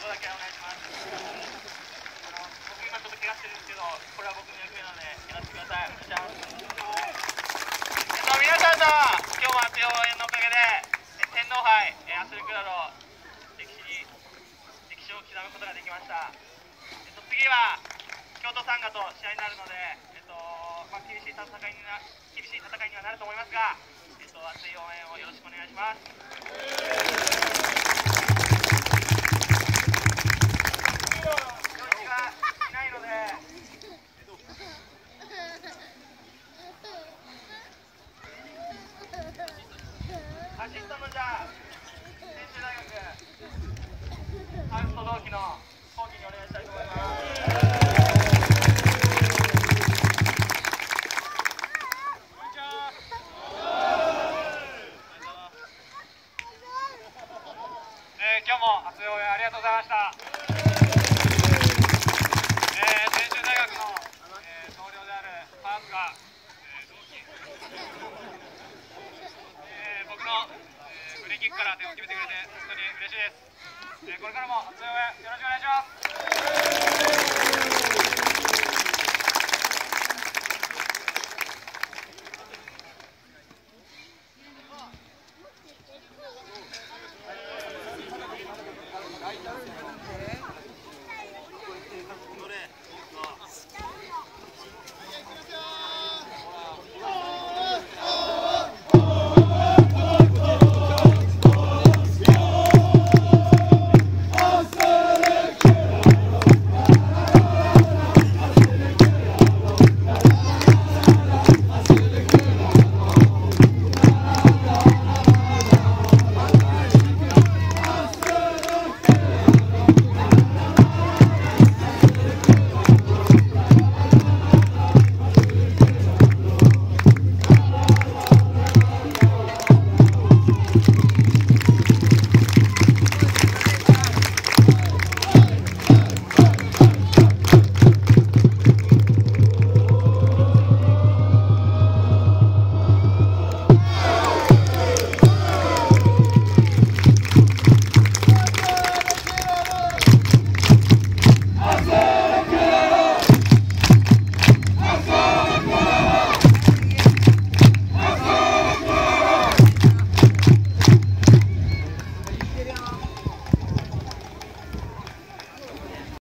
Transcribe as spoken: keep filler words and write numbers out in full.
だけお願いします。あの僕今ちょっと怪我してるんですけど、これは僕の役目なのでやらせてください。お願いします。えっと皆さんの今日も熱い応援のおかげで天皇杯アスルクラロ歴史に歴史を刻むことができました。えっと次は京都サンガと試合になるので、えっとまあ、厳しい戦いにな厳しい戦いにはなると思いますが、えっと熱い応援をよろしくお願いします。アシストのじゃあ専修大学ハウスと同期の講義にお願いしたいと思います。こんにちは。えー、今日も熱い応援ありがとうございました。えー、専修大学の、えー、同僚であるパースが、えー、同期、えー、僕のフリーキックから点を決めてくれて本当に嬉しいです。えー、これからも熱い応援よろしくお願いします。 Ahí está.